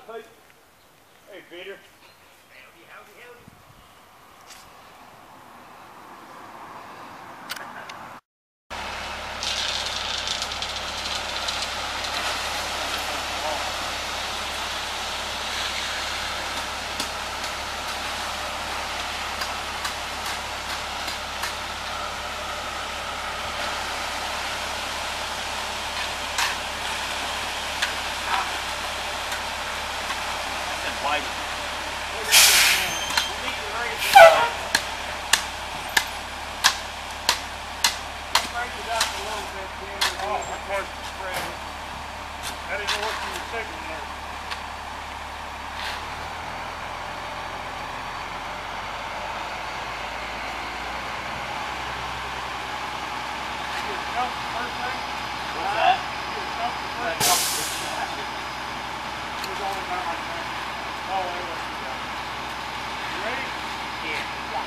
Pete. Hey, Peter. Howdy, howdy, howdy. White. I didn't know what you were taking there. What's that? You ready? Yeah.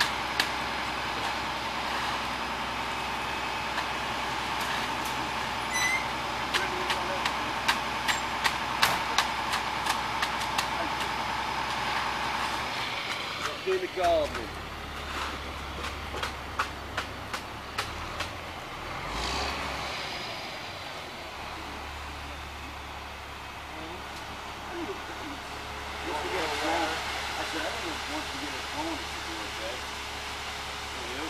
Do the garden. Once you get it going, it should be okay. You?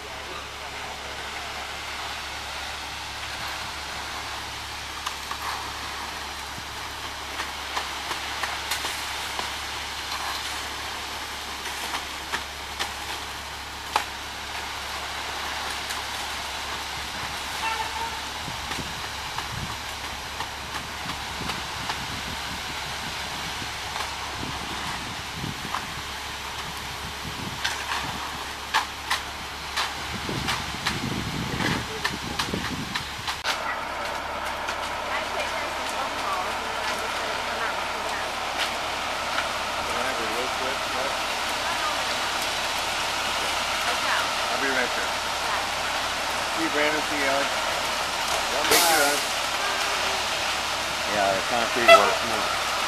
I'll be right there. See you, Brandon. See you, Ellie. Take care, guys. Yeah, the concrete works more.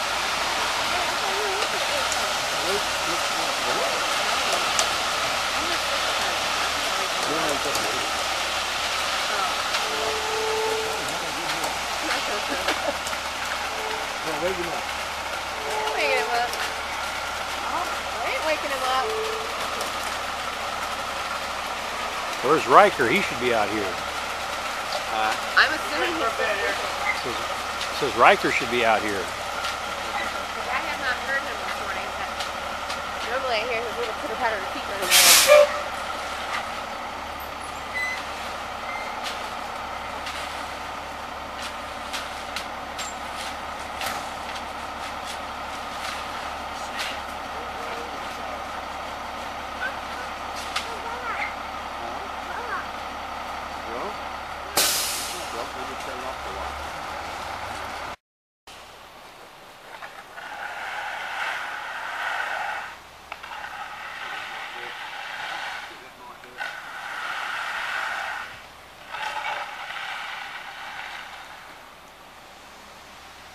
Wake him up. Waking him up. I ain't waking him up. Where's Riker? He should be out here. I'm assuming Says Riker should be out here. I have not heard him this morning. But normally I hear his little pitter-patter feet running around.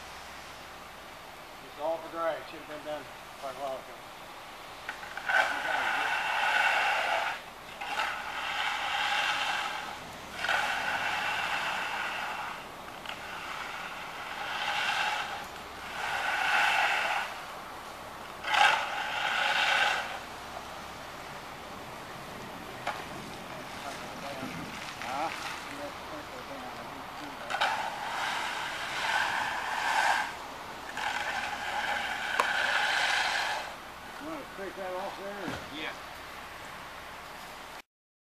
It's all for drag. Should have been done quite a while ago.